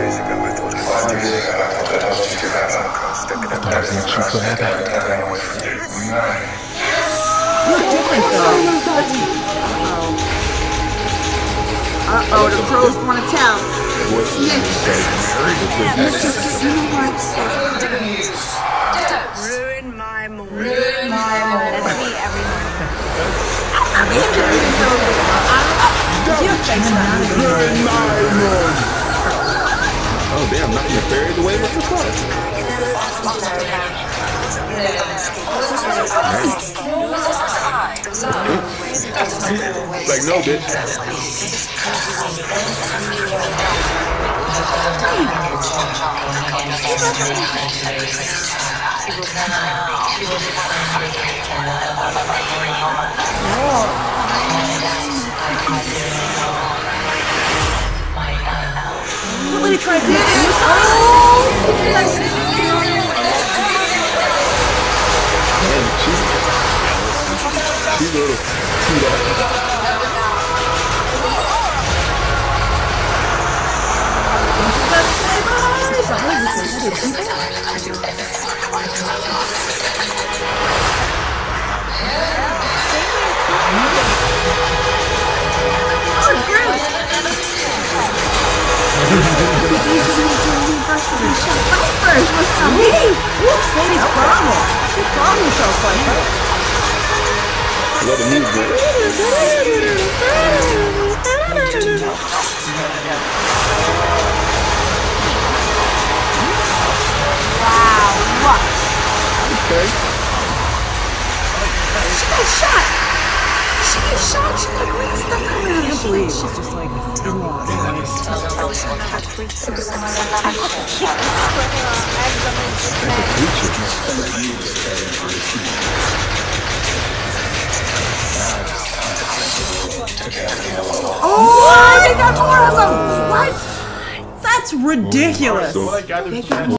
Uh-oh, the crows want to tell. Snitch. Ruin my mood. Ruin my mood. That's me every morning. Ruin my mood. Oh damn, not gonna ferry the way with the fuck. Like, no, bitch. Somebody tried to do She's a little cute ass. Sweeney's problem. She problem herself like her. Love the music. Wow, what? Okay. She got shot. She got shot. She got green stuff coming out of her sleeve. She's just like, oh, they got more of them. What? That's ridiculous.